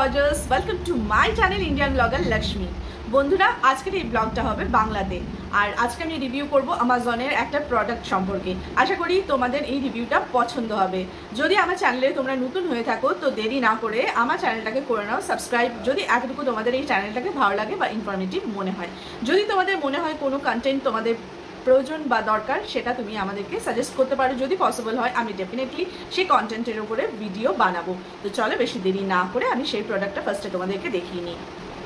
Gorgeous, welcome to my channel Indian blogger Lakshmi. বন্ধুরা, আজকের এই ব্লগটা হবে বাংলাতে, আর আজকে আমি রিভিউ করব আমাজনের একটা প্রোডাক্ট সম্পর্কে। আশা করি তোমাদের এই রিভিউটা পছন্দ হবে। যদি আমার চ্যানেলে তোমরা নতুন হয়ে থাকো তো দেরি না করে আমার চ্যানেলটাকে করে নাও সাবস্ক্রাইব, যদি এতটুকু তোমাদের এই চ্যানেলটাকে ভালো লাগে বা ইনফরমেটিভ মনে হয়। যদি তোমাদের মনে হয় কোনো কন্টেন্ট তোমাদের প্রয়োজন বা দরকার, সেটা তুমি আমাদেরকে সাজেস্ট করতে পারো। যদি পসিবল হয় আমি ডেফিনেটলি সেই কন্টেন্টের উপরে ভিডিও বানাবো। তো চলো বেশি দেরি না করে আমি সেই প্রোডাক্টটা ফার্স্টে তোমাদেরকে দেখিয়ে নিই।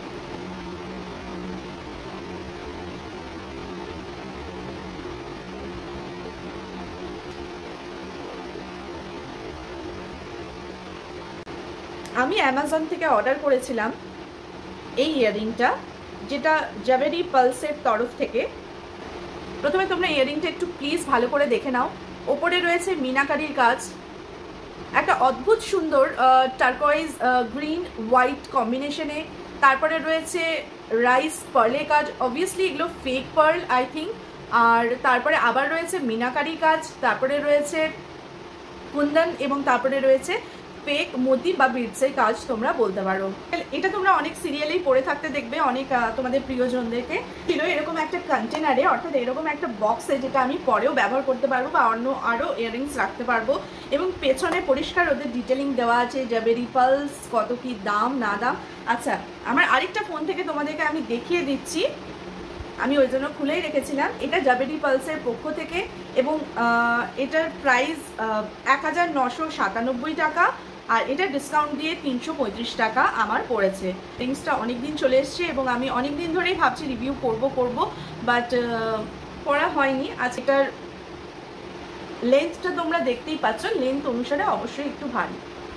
আমি অ্যামাজন থেকে অর্ডার করেছিলাম এই ইয়াররিংটা, যেটা জাভেরি পালসের তরফ থেকে। প্রথমে তোমরা ইয়াররিংটা একটু প্লিজ ভালো করে দেখে নাও। ওপরে রয়েছে মিনাকারির কাজ, একটা অদ্ভুত সুন্দর টার্কোয়েজ গ্রিন হোয়াইট কম্বিনেশনে। তারপরে রয়েছে রাইস পার্লে কাজ, অবভিয়াসলি এগুলো ফেক পার্ল আই থিঙ্ক। আর তারপরে আবার রয়েছে মিনাকারি কাজ, তারপরে রয়েছে কুন্দন, এবং তারপরে রয়েছে ফেক মোতি বা বিটসের কাজ তোমরা বলতে পারো। এটা তোমরা অনেক সিরিয়ালেই পড়ে থাকতে দেখবে, অনেক তোমাদের প্রিয়জনদেরকে ছিল এরকম একটা কন্টেনারে, অর্থাৎ এরকম একটা বক্সে, যেটা আমি পরেও ব্যবহার করতে পারবো বা অন্য আরও ইয়াররিংস রাখতে পারবো। এবং পেছনে পরিষ্কার ওদের ডিটেলিং দেওয়া আছে, জাভেরি পালস, কত কি দাম না দাম। আচ্ছা, আমার আরেকটা ফোন থেকে তোমাদেরকে আমি দেখিয়ে দিচ্ছি, আমি ওই জন্য খুলেই রেখেছিলাম। এটা জাভেরি পালসের পক্ষ থেকে, এবং এটার প্রাইস 1997 টাকা, আর এটা ডিসকাউন্ট দিয়ে 335 টাকা আমার পড়েছে। রিংসটা অনেক দিন চলে এসছে এবং আমি অনেক দিন ধরেই ভাবছি রিভিউ করব, বাট করা হয়নি। আজ এটার লেন্থটা তোমরা দেখতেই পাচ্ছ, লেন্থ অনুসারে অবশ্যই একটু ভারী।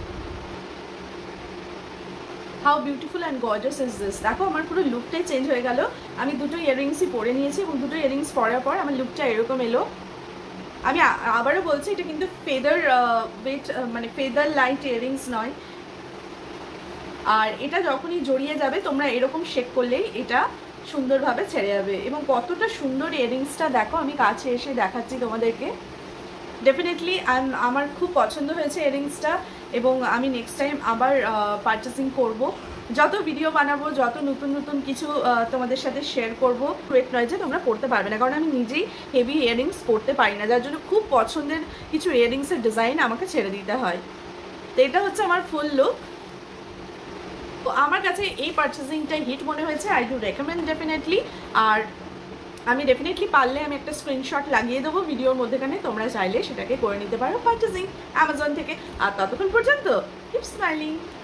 How beautiful and gorgeous is this. দেখো আমার পুরো লুকটাই চেঞ্জ হয়ে গেল। আমি দুটো ইয়াররিংসই পরে নিয়েছি এবং দুটো ইয়াররিংস পরার পর আমার লুকটা এরকম এলো। আমি আবারও বলছি, এটা কিন্তু ফেদার ওয়েট, মানে ফেদার লাইট ইয়াররিংস নয়। আর এটা যখনই জড়িয়ে যাবে তোমরা এরকম শেক করলেই এটা সুন্দরভাবে ছেড়ে যাবে। এবং কতটা সুন্দর ইয়াররিংসটা দেখো, আমি কাছে এসে দেখাচ্ছি তোমাদেরকে। ডেফিনেটলি আমার খুব পছন্দ হয়েছে ইয়াররিংসটা, এবং আমি নেক্সট টাইম আবার পারচেসিং করব। যত ভিডিও বানাবো, যত নতুন নতুন কিছু তোমাদের সাথে শেয়ার করবো। ওয়েট নয় যে তোমরা পড়তে পারবে না, কারণ আমি নিজেই হেভি ইয়াররিংস পরতে পারি না, যার জন্য খুব পছন্দের কিছু ইয়াররিংসের ডিজাইন আমাকে ছেড়ে দিতে হয়। তো এটা হচ্ছে আমার ফুল লুক। তো আমার কাছে এই পারচেসিংটা হিট মনে হয়েছে, আই ডু রেকমেন্ড ডেফিনেটলি। আর আমি ডেফিনেটলি পারলে আমি একটা স্ক্রিনশট লাগিয়ে দেবো ভিডিওর মধ্যেখানে, তোমরা চাইলে সেটাকে করে নিতে পারো পারচেসিং অ্যামাজন থেকে। আর ততক্ষণ পর্যন্ত কিপ স্মাইলিং।